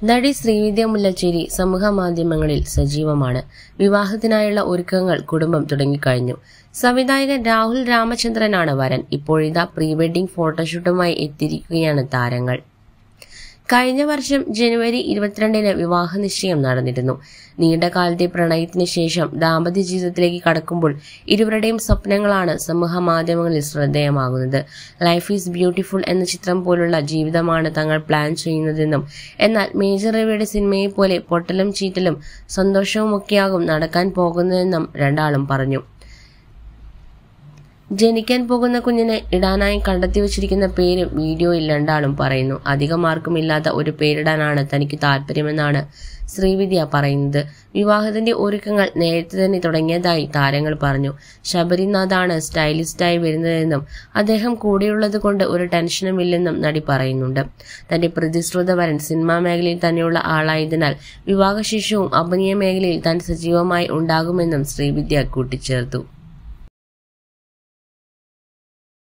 നടി ശ്രീവിദ്യ മുല്ലച്ചേരി സമൂഹ മാധ്യമങ്ങളിൽ സജീവമാണ്. വിവാഹത്തിനായുള്ള ഒരുക്കങ്ങൾ കുടുംബം തുടങ്ങിക്കഴിഞ്ഞു. സംവിധായകൻ രാഹുൽ രാമചന്ദ്രനാണ് വരൻ. ഇപ്പോഴിതാ പ്രീ വെഡിംഗ് ഫോട്ടോഷൂട്ടുമായി എത്തിയിരിക്കുകയാണ് താരങ്ങൾ. കഴിഞ്ഞ വർഷം ജനുവരി 22-ന് വിവാഹ നിശ്ചയം നടന്നിരുന്നു. നീണ്ട കാലത്തെ പ്രണയത്തിന് ശേഷം ദാമ്പത്യ ജീവിതത്തിലേക്ക് കടക്കുമ്പോൾ ഇരുവരുടെയും സ്വപ്നങ്ങളാണ് സമൂഹ മാധ്യമങ്ങളിൽ ശ്രദ്ധേയമാകുന്നത്. ലൈഫ് ഈസ് ബ്യൂട്ടിഫുൾ എന്ന ചിത്രം പോലുള്ള ജീവിതമാണ് തങ്ങൾ പ്ലാൻ ചെയ്യുന്നതെന്നും എന്നാൽ മേജർ രവിയുടെ സിനിമയെ പോലെ പൊട്ടലും ചീറ്റലും സന്തോഷവുമൊക്കെയാകും നടക്കാൻ പോകുന്നതെന്നും രണ്ടാളും പറഞ്ഞു. ജനിക്കാൻ പോകുന്ന കുഞ്ഞിനെ ഇടാനായി കണ്ടെത്തി വച്ചിരിക്കുന്ന പേര് വീഡിയോയിൽ രണ്ടാളും പറയുന്നു. അധികം ആർക്കും ഇല്ലാത്ത ഒരു പേരിടാനാണ് തനിക്ക് താല്പര്യമെന്നാണ് ശ്രീവിദ്യ പറയുന്നത്. വിവാഹത്തിന്റെ ഒരുക്കങ്ങൾ നേരത്തെ തന്നെ തുടങ്ങിയതായി താരങ്ങൾ പറഞ്ഞു. ശബരിനാഥാണ് സ്റ്റൈലിസ്റ്റായി വരുന്നതെന്നും അദ്ദേഹം കൂടെയുള്ളത് കൊണ്ട് ഒരു ടെൻഷനുമില്ലെന്നും നടി പറയുന്നുണ്ട്. തന്റെ പ്രതിശ്രുത വരൻ സിനിമാ മേഖലയിൽ തന്നെയുള്ള ആളായതിനാൽ വിവാഹശേഷവും അഭിനയ മേഖലയിൽ താൻ സജീവമായി ഉണ്ടാകുമെന്നും ശ്രീവിദ്യ കൂട്ടിച്ചേർത്തു.